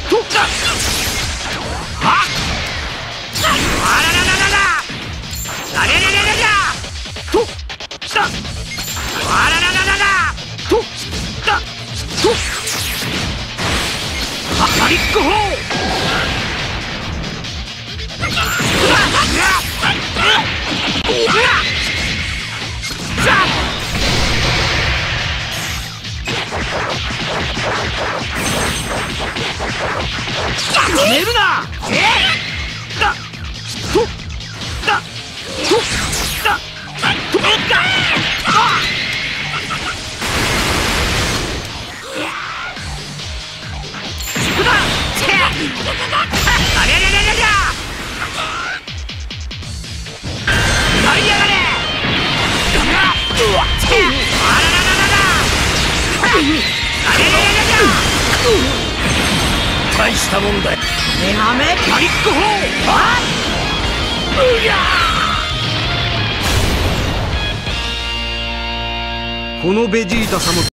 寝るな。大したもんだよ。メガメパニック砲。このベジータ様